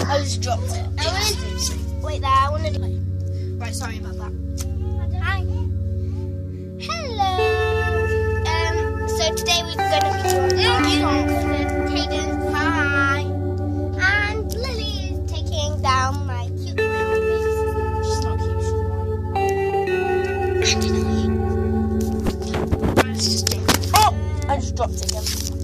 I just dropped it. Wait there, I want to do. Right, sorry about that. Hi. Hello. So today we're going to be doing Hayden. Hi. And Lily is taking down my cute little baby. She's not cute, she's And annoying. right. Let's just do it. Oh, I just dropped it again.